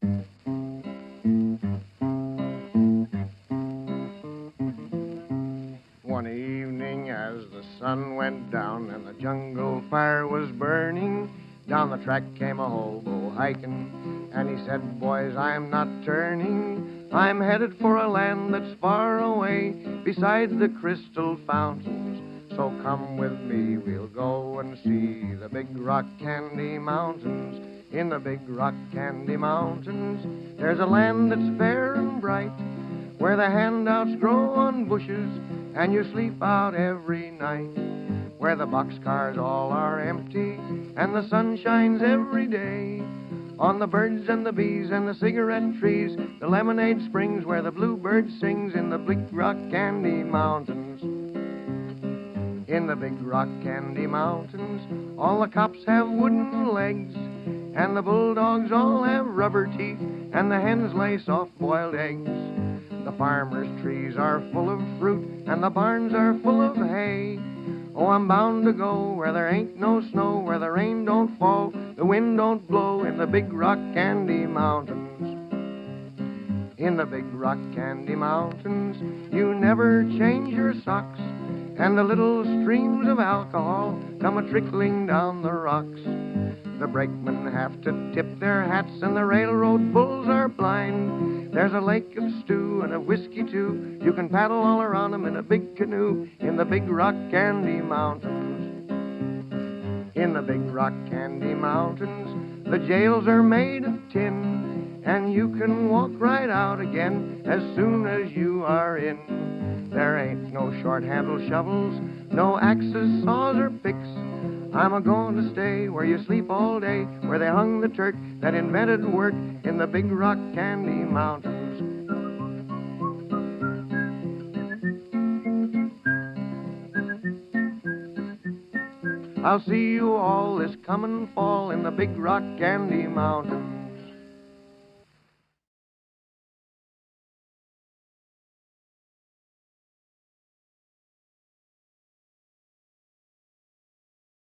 One evening as the sun went down and the jungle fire was burning, down the track came a hobo hiking, and he said, "Boys, I'm not turning. I'm headed for a land that's far away, beside the crystal fountains. So come with me, we'll go and see the big rock candy mountains. In the big rock candy mountains, there's a land that's fair and bright, where the handouts grow on bushes and you sleep out every night, where the boxcars all are empty and the sun shines every day on the birds and the bees and the cigarette trees, the lemonade springs where the bluebird sings. In the big rock candy mountains, in the big rock candy mountains, all the cops have wooden legs, and the bulldogs all have rubber teeth, and the hens lay soft-boiled eggs. The farmers' trees are full of fruit, and the barns are full of hay. Oh, I'm bound to go where there ain't no snow, where the rain don't fall, the wind don't blow, in the big rock candy mountains. In the big rock candy mountains, you never change your socks, and the little streams of alcohol come a-trickling down the rocks. The brakemen have to tip their hats, and the railroad bulls are blind. There's a lake of stew and of whiskey, too. You can paddle all around them in a big canoe, in the big rock candy mountains. In the big rock candy mountains, the jails are made of tin, and you can walk right out again as soon as you are in. There ain't no short-handled shovels, no axes, saws, or picks. I'm a-going to stay where you sleep all day, where they hung the Turk that invented work, in the big rock candy mountains. I'll see you all this coming fall in the big rock candy mountains.